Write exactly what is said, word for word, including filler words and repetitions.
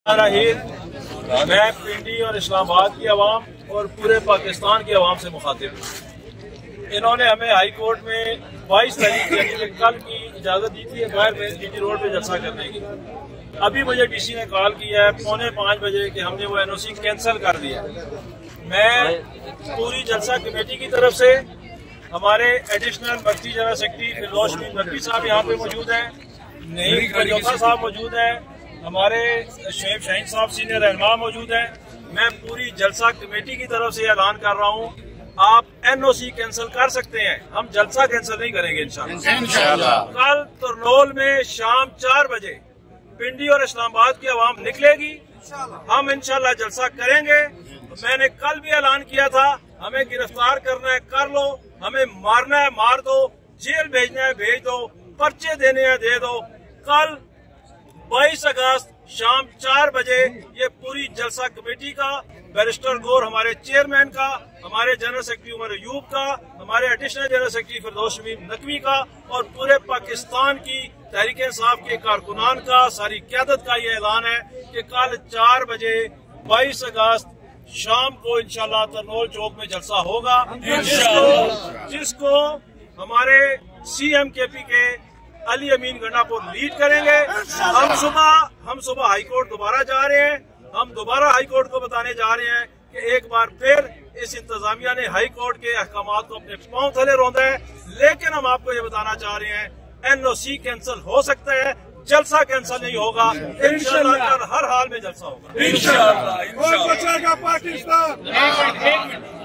मैं पिंडी और इस्लामाबाद की आवाम और पूरे पाकिस्तान की आवाम से मुखातिब हूँ। इन्होंने हमें हाई कोर्ट में बाईस तारीख यानी कि कल की इजाज़त दी थी बाहर में जीटी रोड पे जलसा करने की। अभी मुझे डीसी ने कॉल किया है पौने पाँच बजे कि हमने वो एनओसी कैंसिल कर दिया। मैं पूरी जलसा कमेटी की तरफ से, हमारे एडिशनल मर्कजी जनरल सेक्रेटरी फिरदौस नकवी साहब यहाँ पे मौजूद हैं, नईम कजौसा साहब मौजूद हैं, हमारे शेख शाहीन साहब सीनियर रहनुमा मौजूद हैं। मैं पूरी जलसा कमेटी की तरफ से ऐलान कर रहा हूँ, आप एनओसी कैंसिल कर सकते हैं, हम जलसा कैंसिल नहीं करेंगे इंशाअल्लाह। कल तुरनोल में शाम चार बजे पिंडी और इस्लामाबाद की आवाम निकलेगी, हम इंशाअल्लाह जलसा करेंगे। मैंने कल भी ऐलान किया था, हमें गिरफ्तार करना है कर लो, हमें मारना है मार दो, जेल भेजना है भेज दो, पर्चे देने हैं दे दो। कल बाईस अगस्त शाम चार बजे ये पूरी जलसा कमेटी का, बैरिस्टर गौर हमारे चेयरमैन का, हमारे जनरल सेक्रेटरी उमर अयूब का, हमारे additional general secretary Firdaus Naqvi का और पूरे पाकिस्तान की तहरीक इंसाफ के कारकुनान का, सारी क़यादत का ये ऐलान है कि कल चार बजे बाईस अगस्त शाम को इंशाल्लाह तरनोल चौक में जलसा होगा, जिसको जिसको हमारे सीएम केपी के अली अमीन गंडापुर लीड करेंगे। हम सुबह हम सुबह हाई कोर्ट दोबारा जा रहे हैं, हम दोबारा हाई कोर्ट को बताने जा रहे हैं कि एक बार फिर इस इंतजामिया ने हाई कोर्ट के अहकामात को अपने पांव तले रौंदा है। लेकिन हम आपको ये बताना चाह रहे हैं, एनओसी कैंसिल हो सकता है, जलसा कैंसिल नहीं होगा। इंशाअल्लाह हर हाल में जलसा होगा इंशाअल्लाह। पाकिस्तान।